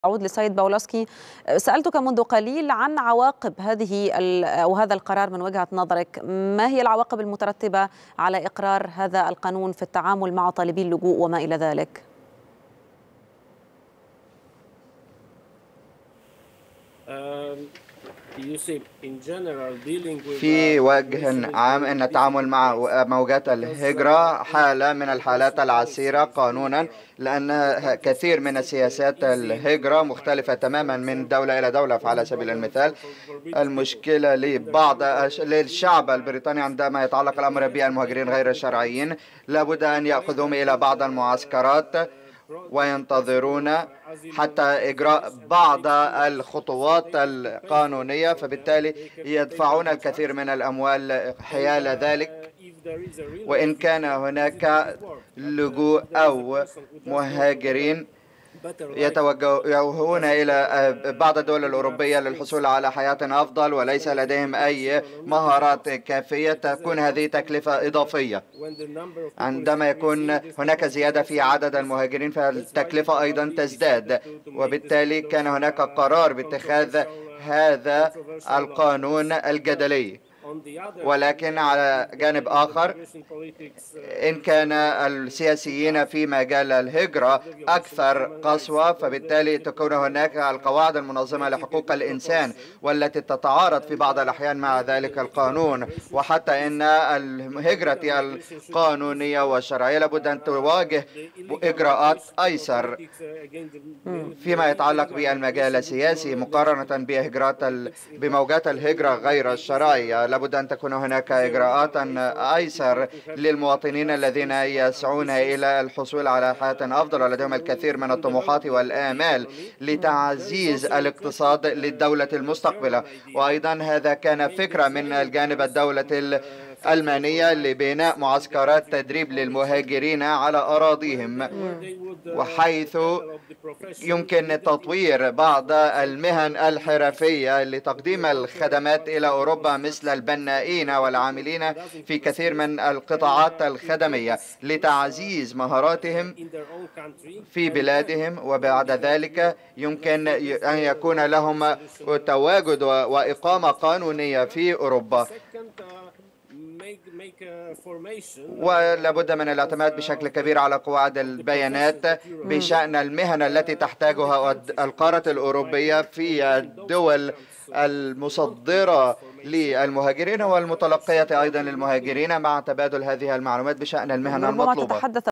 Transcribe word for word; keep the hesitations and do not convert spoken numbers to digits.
أعود لسيد باولوسكي. سألتك منذ قليل عن عواقب هذه أو هذا القرار من وجهة نظرك. ما هي العواقب المترتبة على إقرار هذا القانون في التعامل مع طالبي اللجوء وما إلى ذلك؟ في وجه عام أن التعامل مع موجات الهجرة حالة من الحالات العسيرة قانونا، لأن كثير من السياسات الهجرة مختلفة تماما من دولة إلى دولة. فعلى سبيل المثال، المشكلة لبعض للشعب البريطاني عندما يتعلق الأمر بالمهاجرين غير الشرعيين، لابد أن يأخذهم إلى بعض المعسكرات وينتظرون حتى إجراء بعض الخطوات القانونية، فبالتالي يدفعون الكثير من الأموال حيال ذلك. وإن كان هناك لجوء أو مهاجرين يتوجهون إلى بعض الدول الأوروبية للحصول على حياة أفضل وليس لديهم أي مهارات كافية، تكون هذه تكلفة إضافية. عندما يكون هناك زيادة في عدد المهاجرين فالتكلفة أيضا تزداد، وبالتالي كان هناك قرار باتخاذ هذا القانون الجدلي. ولكن على جانب آخر، إن كان السياسيين في مجال الهجرة أكثر قسوة، فبالتالي تكون هناك القواعد المنظمة لحقوق الإنسان والتي تتعارض في بعض الأحيان مع ذلك القانون. وحتى إن الهجرة القانونية والشرعية لابد أن تواجه إجراءات أيسر فيما يتعلق بالمجال السياسي مقارنة بهجرات بموجات الهجرة غير الشرعية. لابد أن تكون هناك إجراءات أيسر للمواطنين الذين يسعون إلى الحصول على حياة أفضل ولديهم الكثير من الطموحات والآمال لتعزيز الاقتصاد للدولة المستقبلة. وأيضا هذا كان فكرة من الجانب الدولة الألمانية لبناء معسكرات تدريب للمهاجرين على أراضيهم، وحيث يمكن تطوير بعض المهن الحرفية لتقديم الخدمات إلى أوروبا، مثل البنائين والعاملين في كثير من القطاعات الخدمية، لتعزيز مهاراتهم في بلادهم. وبعد ذلك يمكن أن يكون لهم تواجد وإقامة قانونية في أوروبا. ولابد من الاعتماد بشكل كبير على قواعد البيانات بشأن المهن التي تحتاجها القارة الأوروبية في الدول المصدرة للمهاجرين والمتلقية أيضا للمهاجرين، مع تبادل هذه المعلومات بشأن المهن المطلوبة.